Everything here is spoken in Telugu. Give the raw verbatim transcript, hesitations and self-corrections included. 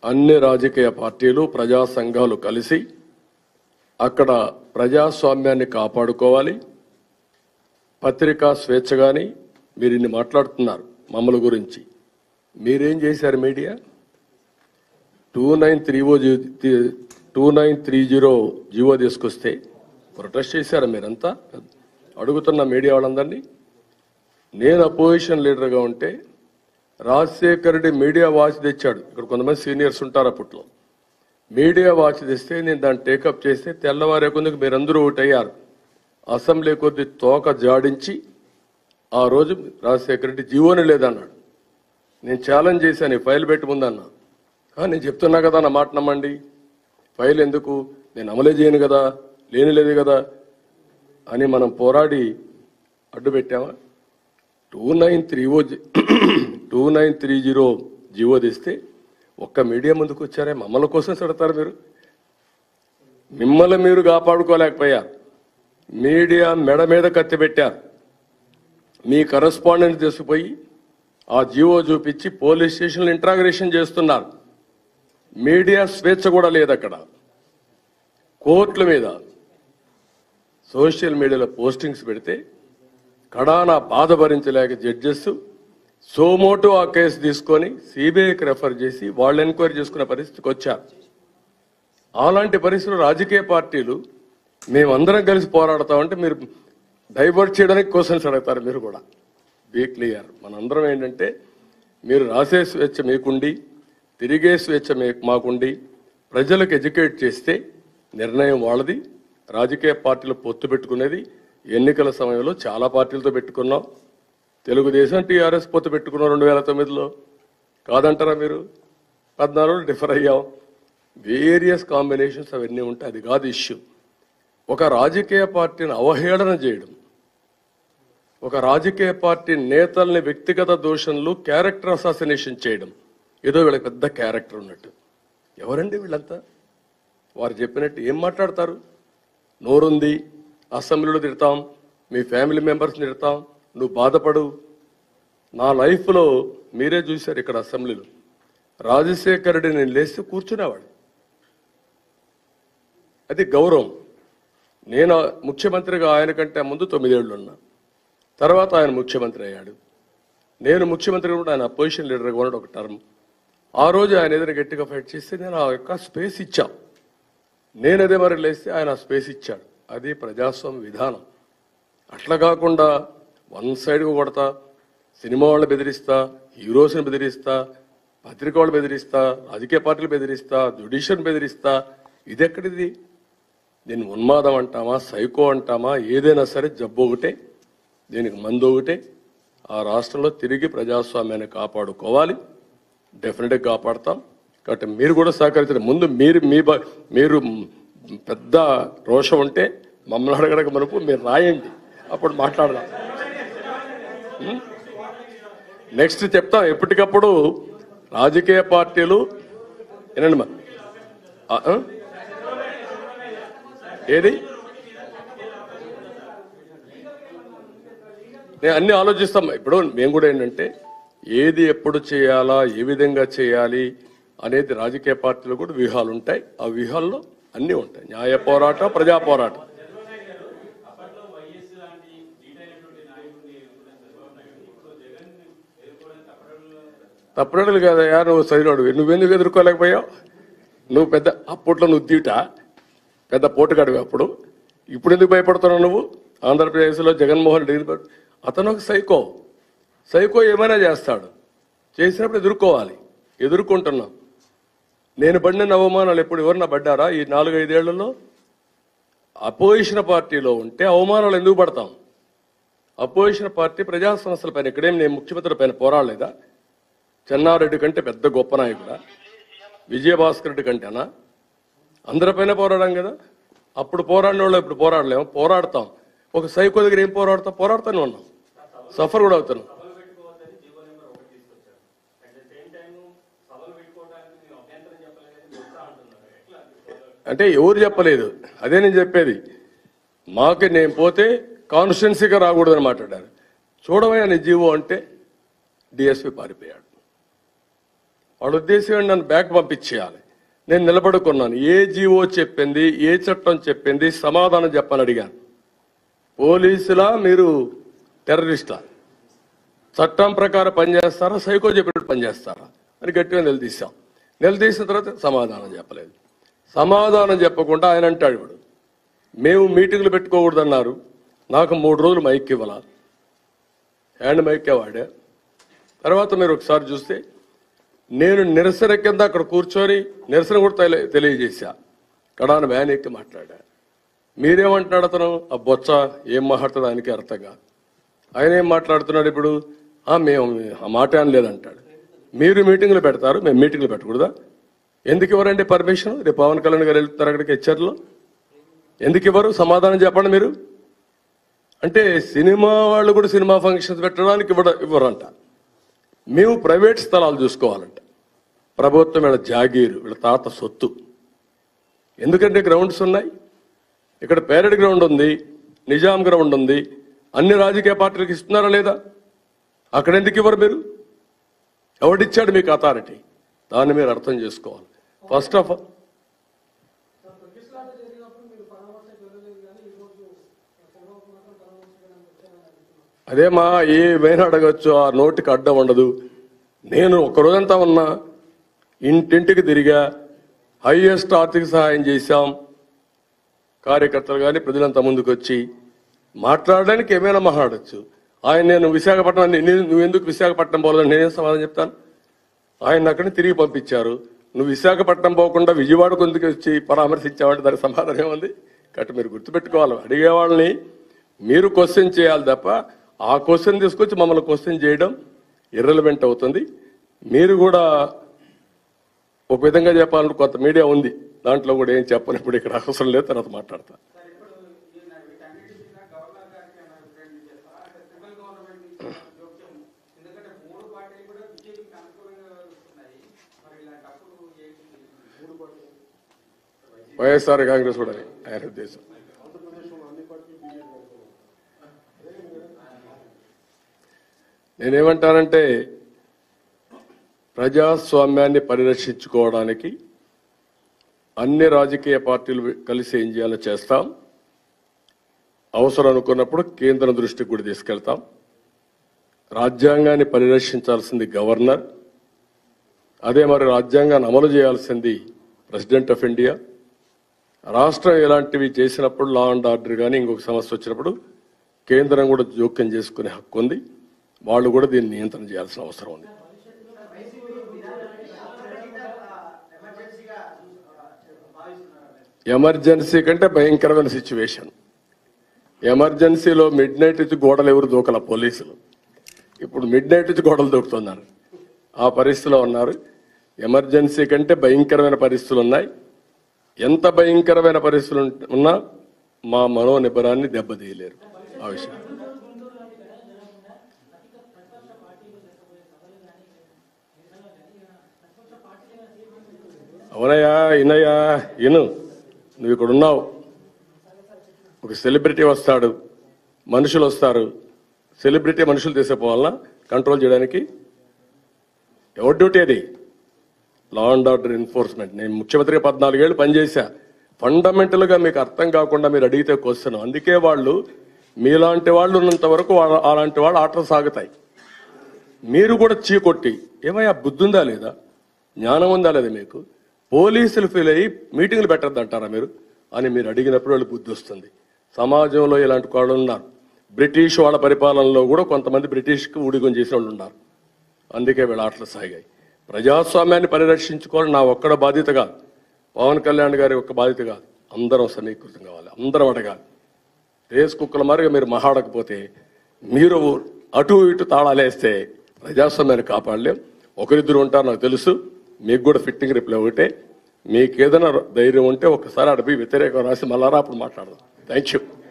అన్ని రాజకీయ పార్టీలు ప్రజా సంఘాలు కలిసి అక్కడ ప్రజాస్వామ్యాన్ని కాపాడుకోవాలి. పత్రికా స్వేచ్ఛ గాని మీరు ఇన్ని మాట్లాడుతున్నారు మమ్మల గురించి. మీరేం చేశారు? Media two nine three O two nine three zero GO తీసుకొస్తే ప్రొటెస్ట్ చేశారు మీరంతా. అడుగుతున్న మీడియా వాళ్ళందరినీ. నేను అపోజిషన్ లీడర్గా ఉంటే రాజశేఖర్ రెడ్డి మీడియా వాచ్ తెచ్చాడు. ఇక్కడ కొంతమంది సీనియర్స్ ఉంటారు. అప్పట్లో మీడియా వాచ్ తెస్తే నేను దాన్ని టేకప్ చేస్తే తెల్లవారే కొందుకు మీరందరూ ఒకటయ్యారు. అసెంబ్లీ కొద్ది తోక జాడించి ఆ రోజు రాజశేఖర్ రెడ్డి జీవోని లేదన్నాడు. నేను ఛాలెంజ్ చేశాను, ఫైల్ పెట్టి ముందన్నా. నేను చెప్తున్నా కదా నా మాట నమ్మండి, ఫైల్ ఎందుకు, నేను అమలే చేయను కదా, లేని లేదు కదా అని మనం పోరాడి అడ్డు పెట్టామా? Two nine three O two nine three zero GO తెస్తే ఒక్క మీడియా ముందుకు వచ్చారే? మమ్మల్ని కోసం చెడతారు మీరు. మిమ్మల్ని మీరు కాపాడుకోలేకపోయారు. మీడియా మెడ మీద కత్తి పెట్టారు. మీ కరస్పాండెంట్ తీసుకుపోయి ఆ జీవో చూపించి పోలీస్ స్టేషన్లో ఇంట్రాగరేషన్ చేస్తున్నారు. మీడియా స్వేచ్ఛ కూడా లేదు అక్కడ. కోర్టుల మీద సోషల్ మీడియాలో పోస్టింగ్స్ పెడితే కడాన బాధ భరించలేక జడ్జెస్ సోమోటో ఆ కేసు తీసుకొని సిబిఐకి రెఫర్ చేసి వాళ్ళు ఎంక్వైరీ చేసుకునే పరిస్థితికి వచ్చారు. అలాంటి పరిస్థితులు రాజకీయ పార్టీలు మేమందరం కలిసి పోరాడతామంటే మీరు డైవర్ట్ చేయడానికి క్వశ్చన్స్ అడుగుతారు. మీరు కూడా బీ క్లియర్. మనందరం ఏంటంటే మీరు రాసే స్వేచ్ఛ మీకుండి, తిరిగే స్వేచ్ఛ మాకుండి, ప్రజలకు ఎడ్యుకేట్ చేస్తే నిర్ణయం వాళ్ళది. రాజకీయ పార్టీలు పొత్తు పెట్టుకునేది ఎన్నికల సమయంలో చాలా పార్టీలతో పెట్టుకున్నాం. తెలుగుదేశం టీఆర్ఎస్ పొత్తు పెట్టుకున్నాం రెండు వేల తొమ్మిదిలో. కాదంటారా మీరు? పద్నాలుగులో డిఫర్ అయ్యాం. వేరియస్ కాంబినేషన్స్ అవన్నీ ఉంటాయి. అది కాదు ఇష్యూ. ఒక రాజకీయ పార్టీని అవహేళన చేయడం, ఒక రాజకీయ పార్టీ నేతల్ని వ్యక్తిగత దోషంలో క్యారెక్టర్ అసాసినేషన్ చేయడం, ఏదో వీళ్ళకి పెద్ద క్యారెక్టర్ ఉన్నట్టు. ఎవరండి వీళ్ళంతా? వారు చెప్పినట్టు ఏం మాట్లాడతారు? నోరుంది, అసెంబ్లీలో తిడతాం, మీ ఫ్యామిలీ మెంబర్స్ని తిడతాం, నువ్వు బాధపడు. నా లైఫ్లో మీరే చూశారు. ఇక్కడ అసెంబ్లీలో రాజశేఖర్ రెడ్డి నేను లేస్తే కూర్చునేవాడు. అది గౌరవం. నేను ముఖ్యమంత్రిగా ఆయన కంటే ముందు తొమ్మిదేళ్లు ఉన్నా. తర్వాత ఆయన ముఖ్యమంత్రి అయ్యాడు. నేను ముఖ్యమంత్రిగా కూడా ఆయన అపోజిషన్ లీడర్గా ఉన్నాడు ఒక టర్మ్. ఆ రోజు ఆయన ఏదైనా గట్టిగా ఫైట్ చేస్తే నేను ఆ యొక్క స్పేస్ ఇచ్చా. నేను అదే మరి లేస్తే ఆయన స్పేస్ ఇచ్చాడు. అది ప్రజాస్వామ్య విధానం. అట్లా కాకుండా వన్ సైడ్గా కొడతా, సినిమా వాళ్ళు బెదిరిస్తా, హీరోస్ని బెదిరిస్తా, పత్రిక వాళ్ళు బెదిరిస్తా, రాజకీయ పార్టీలు బెదిరిస్తా, జ్యుడిషియల్ని బెదిరిస్తా. ఇది ఎక్కడిది? దీన్ని ఉన్మాదం అంటామా, సైకో అంటామా, ఏదైనా సరే జబ్బు ఒకటే, దీనికి మందు ఒకటే. ఆ రాష్ట్రంలో తిరిగి ప్రజాస్వామ్యాన్ని కాపాడుకోవాలి. డెఫినెట్గా కాపాడతాం. కాబట్టి మీరు కూడా సహకరించండి. ముందు మీరు మీ మీరు పెద్ద రోషం ఉంటే మమ్మల్ని అడగడక మనకు మీరు రాయండి, అప్పుడు మాట్లాడదాం. నెక్స్ట్ చెప్తాం. ఎప్పటికప్పుడు రాజకీయ పార్టీలు ఏనండి మా ఏది నేను అన్ని ఆలోచిస్తాం. ఇప్పుడు మేము కూడా ఏంటంటే ఏది ఎప్పుడు చేయాలా, ఏ విధంగా చేయాలి అనేది రాజకీయ పార్టీలు కూడా వ్యూహాలు ఉంటాయి. ఆ వ్యూహాల్లో అన్నీ ఉంటాయి. న్యాయ పోరాటం, ప్రజా పోరాటం. తప్పుడలు కాదయా, నువ్వు సరినాడు. నువ్వెందుకు ఎదుర్కోలేకపోయావు? నువ్వు పెద్ద అప్పట్లో నువ్వు తీట పెద్ద పోటుగాడివి అప్పుడు. ఇప్పుడు ఎందుకు భయపడుతున్నావు నువ్వు? ఆంధ్రప్రదేశ్లో జగన్మోహన్ రెడ్డి అతను ఒక సైకో. సైకో ఏమైనా చేస్తాడు. చేసినప్పుడు ఎదుర్కోవాలి. ఎదుర్కొంటున్నాం. నేను పడిన అవమానాలు ఎప్పుడు ఎవరన్నా పడ్డారా ఈ నాలుగైదేళ్లలో? అపోజిషన్ పార్టీలో ఉంటే అవమానాలు ఎందుకు పడతాం? అపోజిషన్ పార్టీ ప్రజా సమస్యల పైన ఇక్కడేం నేను ముఖ్యమంత్రి పైన పోరాడలేదా? చెన్నారెడ్డి కంటే పెద్ద గొప్ప నాయకుడా? విజయభాస్కర్ రెడ్డి కంటేనా? అందరిపైన పోరాడాం కదా. అప్పుడు పోరాడిన వాళ్ళు ఇప్పుడు పోరాడలేము. పోరాడతాం. ఒక సైకో దగ్గర ఏం పోరాడతాం? పోరాడుతూనే ఉన్నాం. సఫర్ కూడా అవుతున్నాం. అంటే ఎవరు చెప్పలేదు, అదే నేను చెప్పేది. మాకు నేను పోతే కాన్స్టిట్యున్సీగా రాకూడదని మాట్లాడారు. చూడమయ్యా నీ జీవో అంటే డిఎస్పీ పారిపోయాడు. వాళ్ళ ఉద్దేశం ఏంటి, నన్ను బ్యాక్ పంపించేయాలి. నేను నిలబడుకున్నాను. ఏ జీవో చెప్పింది, ఏ చట్టం చెప్పింది, సమాధానం చెప్పని అడిగాను. పోలీసులా మీరు టెర్రరిస్టా? చట్టం ప్రకారం పనిచేస్తారా, సైకో చెప్పినట్టు పనిచేస్తారా అని గట్టిగా నిలదీశాం. నిలదీసిన తర్వాత సమాధానం చెప్పలేదు. సమాధానం చెప్పకుండా ఆయన అంటాడు, ఇప్పుడు మేము మీటింగ్లు పెట్టుకోకూడదన్నారు, నాకు మూడు రోజులు మైక్ ఇవ్వాల, హ్యాండ్ మైకే వాడా. తర్వాత మీరు ఒకసారి చూస్తే నేను నిరసన కింద అక్కడ కూర్చొని నిరసన కూడా తెలియ తెలియజేశా కడాన వ్యాన్ ఎక్కి మాట్లాడా. మీరేమంటున్నాడు అతను, ఆ బొచ్చ ఏం మాట్లాడుతుంది ఆయనకి అర్థంగా. ఆయన ఏం మాట్లాడుతున్నాడు ఇప్పుడు, మేము ఆ మాట అనలేదంటాడు. మీరు మీటింగ్లు పెడతారు, మేము మీటింగ్లు పెట్టకూడదా? ఎందుకు ఇవ్వరండి పర్మిషన్? రేపు పవన్ కళ్యాణ్ గారు వెళ్తారు అక్కడికి హెచ్చర్లో, ఎందుకు ఇవ్వరు? సమాధానం చెప్పండి మీరు. అంటే సినిమా వాళ్ళు కూడా సినిమా ఫంక్షన్స్ పెట్టడానికి ఇవ్వడ ఇవ్వరంట. మేము ప్రైవేట్ స్థలాలు చూసుకోవాలంట. ప్రభుత్వం వీళ్ళ జాగీరు, వీళ్ళ తాత సొత్తు. ఎందుకంటే గ్రౌండ్స్ ఉన్నాయి, ఇక్కడ పేరెడ్ గ్రౌండ్ ఉంది, నిజాం గ్రౌండ్ ఉంది, అన్ని రాజకీయ పార్టీలకు ఇస్తున్నారా లేదా? అక్కడ ఎందుకు ఇవ్వరు మీరు? ఎవడిచ్చాడు మీకు అథారిటీ? దాన్ని మీరు అర్థం చేసుకోవాలి. ఫస్ట్ ఆఫ్ ఆల్ అదేమా, ఏమైనా అడగచ్చు, ఆ నోటికి అడ్డం ఉండదు. నేను ఒక్కరోజంతా ఉన్నా, ఇంటింటికి తిరిగా, హైయెస్ట్ ఆర్థిక సహాయం చేశాం. కార్యకర్తలు కానీ ప్రజలంతా ముందుకు వచ్చి మాట్లాడడానికి ఏమైనా మాట్లాడచ్చు. ఆయన నేను విశాఖపట్నం, నువ్వు ఎందుకు విశాఖపట్నం పోలేదని నేనేం సమాధానం చెప్తాను? ఆయన అక్కడిని తిరిగి పంపించారు. నువ్వు విశాఖపట్నం పోకుండా విజయవాడకు ఎందుకు వచ్చి పరామర్శించావంటే దానికి సమాధానం ఏముంది? కాబట్టి మీరు గుర్తుపెట్టుకోవాలి, అడిగే వాళ్ళని మీరు క్వశ్చన్ చేయాలి తప్ప ఆ క్వశ్చన్ తీసుకొచ్చి మమ్మల్ని క్వశ్చన్ చేయడం ఇర్రెలవెంట్ అవుతుంది. మీరు కూడా ఒక విధంగా చెప్పాలంటే కొంత మీడియా ఉంది, దాంట్లో కూడా ఏం చెప్పను. ఇప్పుడు ఇక్కడ అవసరం లేదు, తర్వాత మాట్లాడతా. వైఎస్ఆర్ కాంగ్రెస్ కూడా ఆయన ఉద్దేశం. నేనేమంటానంటే ప్రజాస్వామ్యాన్ని పరిరక్షించుకోవడానికి అన్ని రాజకీయ పార్టీలు కలిసి ఏం చేయాలో చేస్తాం. అవసరం అనుకున్నప్పుడు కేంద్రం దృష్టికి కూడా తీసుకెళ్తాం. రాజ్యాంగాన్ని పరిరక్షించాల్సింది గవర్నర్, అదే మరి రాజ్యాంగాన్ని అమలు చేయాల్సింది ప్రెసిడెంట్ ఆఫ్ ఇండియా. రాష్ట్రం ఇలాంటివి చేసినప్పుడు, లా అండ్ ఆర్డర్ కానీ ఇంకొక సమస్య వచ్చినప్పుడు కేంద్రం కూడా జోక్యం చేసుకునే హక్కు ఉంది. వాళ్ళు కూడా దీన్ని నియంత్రణ చేయాల్సిన అవసరం ఉంది. ఎమర్జెన్సీ కంటే భయంకరమైన సిచ్యువేషన్. ఎమర్జెన్సీలో మిడ్ నైట్ నుంచి గోడలు ఎవరు దూకల పోలీసులు, ఇప్పుడు మిడ్ నైట్ నుంచి గోడలు దూకుతున్నారు. ఆ పరిస్థితిలో ఉన్నారు. ఎమర్జెన్సీ కంటే భయంకరమైన పరిస్థితులు ఉన్నాయి. ఎంత భయంకరమైన పరిస్థితులు ఉన్నా మా మనోనిబ్బరాన్ని దెబ్బతీయలేరు. ఆ విషయం అవునయ్యా, ఇనయ్యా, ఇను. నువ్వు ఇక్కడ ఉన్నావు, ఒక సెలబ్రిటీ వస్తాడు, మనుషులు వస్తారు. సెలబ్రిటీ మనుషులు తీసుకుపోవాలన్నా కంట్రోల్ చేయడానికి? ఎవరి డ్యూటీ అది? Law and order enforcement. నేను ముఖ్యమంత్రిగా పద్నాలుగేళ్ళు పనిచేశా. ఫండమెంటల్గా మీకు అర్థం కాకుండా మీరు అడిగితే క్వశ్చన్. అందుకే వాళ్ళు మీలాంటి వాళ్ళు ఉన్నంత వరకు అలాంటి వాళ్ళు ఆటలు సాగుతాయి. మీరు కూడా చీకొట్టి ఏమయ్యా బుద్ధి ఉందా లేదా, జ్ఞానం ఉందా లేదా మీకు? పోలీసులు ఫీల్ అయ్యి మీటింగ్లు పెట్టద్దంటారా మీరు అని మీరు అడిగినప్పుడు వాళ్ళు బుద్ధి వస్తుంది. సమాజంలో ఇలాంటి వాళ్ళు ఉన్నారు. బ్రిటిష్ వాళ్ళ పరిపాలనలో కూడా కొంతమంది బ్రిటిష్కి ఊడిగం చేసిన వాళ్ళు ఉన్నారు. అందుకే వీళ్ళ ఆటలు సాగాయి. ప్రజాస్వామ్యాన్ని పరిరక్షించుకోవాలి నా ఒక్కడ బాధ్యత కాదు, పవన్ కళ్యాణ్ గారి ఒక్క బాధ్యత కాదు. అందరం సమీకృతం కావాలి, అందరం అడగాలి. రేసు కుక్కల మారిగా మీరు మహాడకపోతే, మీరు అటు ఇటు తాళాలేస్తే ప్రజాస్వామ్యాన్ని కాపాడలేం. ఒకరిద్దరు ఉంటారు నాకు తెలుసు. మీకు కూడా ఫిట్టింగ్ రిప్లై ఒకటే. మీకు ఏదైనా ధైర్యం ఉంటే ఒకసారి అడిపి వ్యతిరేకం రాసి మళ్ళారా అప్పుడు మాట్లాడదాం. Thank you.